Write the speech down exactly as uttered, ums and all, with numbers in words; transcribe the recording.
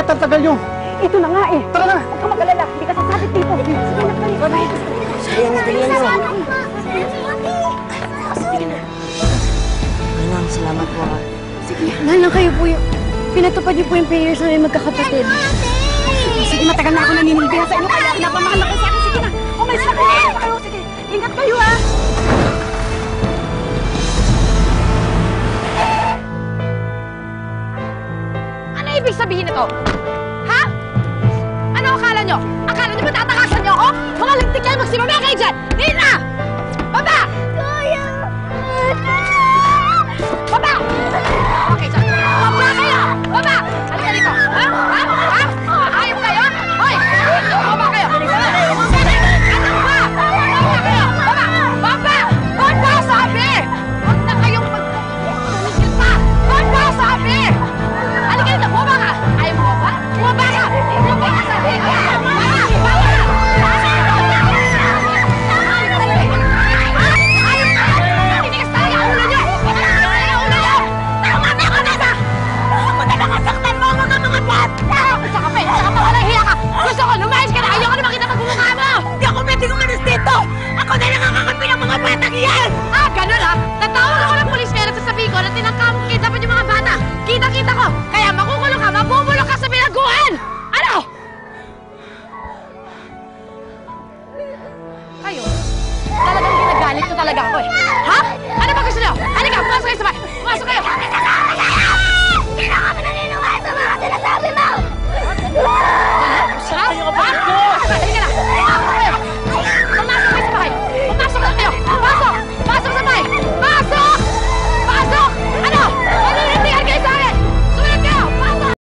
tagal nyo? Ito na nga eh. Tara na! Huwag ka mag-alala. Hindi ka sasabit dito. Sige na, bye. Sige na, tingnan nyo. Sige na. Manang, salamat po ha. Sige, nanang kayo po yung... Pinatupad niyo po yung prayers namin magkakapatid. Sige, matagal na ako naninilbihan sa inyo. Kaya napamahal ako sa akin. Sige na. Umalis na kayo. kayo. Sige, ingat kayo ha. Ano ibig sabihin nito? Ha? Ano akala nyo? Akala nyo ba tatakasan nyo ako? Mga lintik kayo, magsimamaya kayo dyan! Dito na! Baba! Kuya! Baba! Okay, dyan. Baba kayo! Baba! Halika dito! Ha? Ha? Ha? Ayop kayo? Hoy! Baba kayo! Ano ba? Baba kayo! Baba! Baba! Baba sabi! Huwag na kayong mag-tumigil pa! Baba sabi! Halika dito! Baba ka! Ayaw mo ba? Baba ka! Baba ka sabi! Baba! Baba! Gusto ko, lumayas ka na! Ayoko na makita magmumukha mo! Hindi ako pwedeng umalis dito! Ako na lang ang kakampi ng mga batang iyan! Ah, ganun ha? Tatawag ako ng pulis kaya nagsasabi ko na tinangkamong kidnapan yung mga bata! Kita-kita ko! Kaya makukulong ka, mabubulok ka sa pinagguhan! Ano? Kayo? Talagang ginagalit ko talaga ako eh! Ha? Ano ba gusto nyo? Halika, pumasok kayo sa bahay! Pumasok kayo!